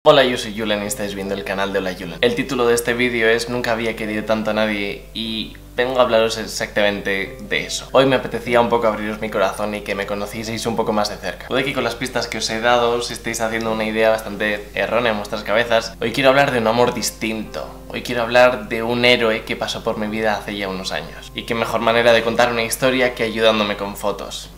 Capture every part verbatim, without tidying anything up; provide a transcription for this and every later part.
Hola, yo soy Julen y estáis viendo el canal de Hola Julen. El título de este vídeo es Nunca había querido tanto a nadie y vengo a hablaros exactamente de eso. Hoy me apetecía un poco abriros mi corazón y que me conocieseis un poco más de cerca. Puede que con las pistas que os he dado os estéis haciendo una idea bastante errónea en vuestras cabezas. Hoy quiero hablar de un amor distinto. Hoy quiero hablar de un héroe que pasó por mi vida hace ya unos años. Y qué mejor manera de contar una historia que ayudándome con fotos.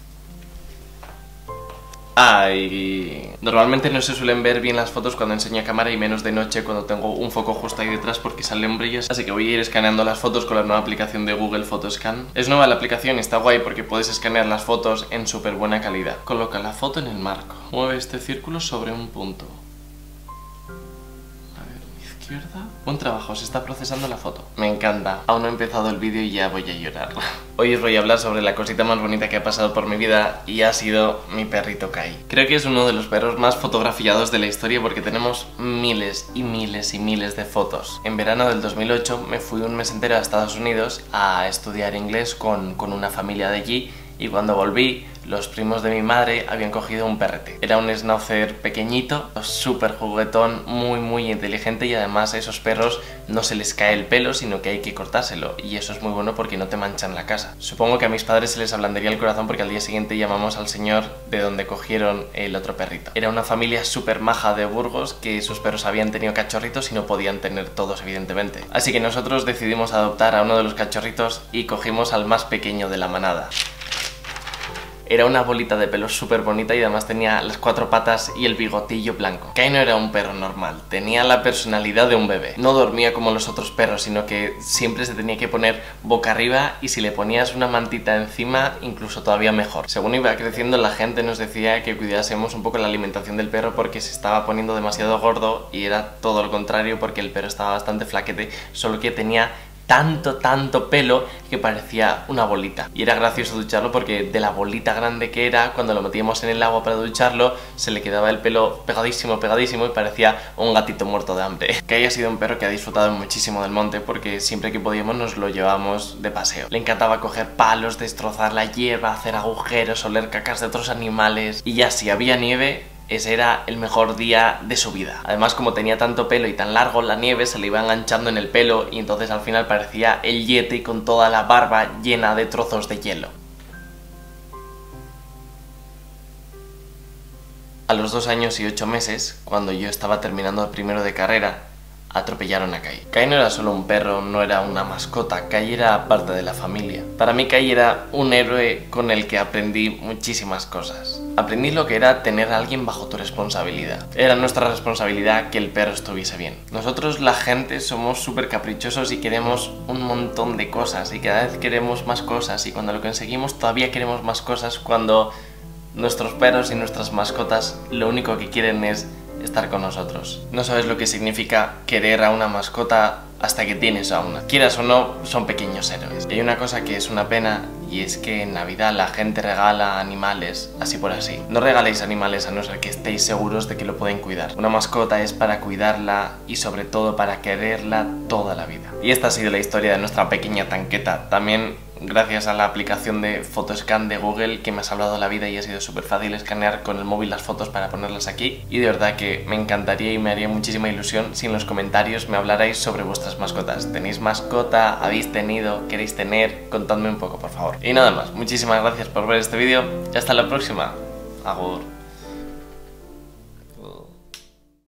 Ay, normalmente no se suelen ver bien las fotos cuando enseño a cámara y menos de noche cuando tengo un foco justo ahí detrás porque salen brillos. Así que voy a ir escaneando las fotos con la nueva aplicación de Google Photoscan. Es nueva la aplicación y está guay porque puedes escanear las fotos en súper buena calidad. Coloca la foto en el marco. Mueve este círculo sobre un punto. A ver, izquierda. Buen trabajo, se está procesando la foto. Me encanta. Aún no he empezado el vídeo y ya voy a llorar. Hoy os voy a hablar sobre la cosita más bonita que ha pasado por mi vida y ha sido mi perrito Kai. Creo que es uno de los perros más fotografiados de la historia porque tenemos miles y miles y miles de fotos. En verano del dos mil ocho me fui un mes entero a Estados Unidos a estudiar inglés con, con una familia de allí y cuando volví, los primos de mi madre habían cogido un perrete. Era un schnauzer pequeñito, súper juguetón, muy muy inteligente y además a esos perros no se les cae el pelo, sino que hay que cortárselo y eso es muy bueno porque no te manchan la casa. Supongo que a mis padres se les ablandaría el corazón porque al día siguiente llamamos al señor de donde cogieron el otro perrito. Era una familia súper maja de Burgos que sus perros habían tenido cachorritos y no podían tener todos evidentemente. Así que nosotros decidimos adoptar a uno de los cachorritos y cogimos al más pequeño de la manada. Era una bolita de pelo súper bonita y además tenía las cuatro patas y el bigotillo blanco. Kai no era un perro normal, tenía la personalidad de un bebé. No dormía como los otros perros, sino que siempre se tenía que poner boca arriba y si le ponías una mantita encima, incluso todavía mejor. Según iba creciendo, la gente nos decía que cuidásemos un poco la alimentación del perro porque se estaba poniendo demasiado gordo y era todo lo contrario porque el perro estaba bastante flaquete, solo que tenía tanto, tanto pelo que parecía una bolita. Y era gracioso ducharlo porque de la bolita grande que era, cuando lo metíamos en el agua para ducharlo, se le quedaba el pelo pegadísimo, pegadísimo y parecía un gatito muerto de hambre. Que haya sido un perro que ha disfrutado muchísimo del monte porque siempre que podíamos nos lo llevábamos de paseo. Le encantaba coger palos, destrozar la hierba, hacer agujeros, oler cacas de otros animales. Y ya si había nieve, ese era el mejor día de su vida. Además, como tenía tanto pelo y tan largo, la nieve se le iba enganchando en el pelo y entonces al final parecía el Yeti con toda la barba llena de trozos de hielo. A los dos años y ocho meses, cuando yo estaba terminando el primero de carrera, atropellaron a Kai. Kai no era solo un perro, no era una mascota, Kai era parte de la familia. Para mí Kai era un héroe con el que aprendí muchísimas cosas. Aprendí lo que era tener a alguien bajo tu responsabilidad. Era nuestra responsabilidad que el perro estuviese bien. Nosotros, la gente, somos súper caprichosos y queremos un montón de cosas y cada vez queremos más cosas y cuando lo conseguimos todavía queremos más cosas cuando nuestros perros y nuestras mascotas lo único que quieren es estar con nosotros. No sabes lo que significa querer a una mascota hasta que tienes a una. Quieras o no, son pequeños héroes. Y hay una cosa que es una pena y es que en Navidad la gente regala animales así por así. No regaléis animales a no ser que estéis seguros de que lo pueden cuidar. Una mascota es para cuidarla y sobre todo para quererla toda la vida. Y esta ha sido la historia de nuestra pequeña tanqueta. También gracias a la aplicación de Photoscan de Google que me ha salvado la vida y ha sido súper fácil escanear con el móvil las fotos para ponerlas aquí. Y de verdad que me encantaría y me haría muchísima ilusión si en los comentarios me hablarais sobre vuestras mascotas. ¿Tenéis mascota? ¿Habéis tenido? ¿Queréis tener? Contadme un poco, por favor. Y nada más, muchísimas gracias por ver este vídeo y hasta la próxima. Agur.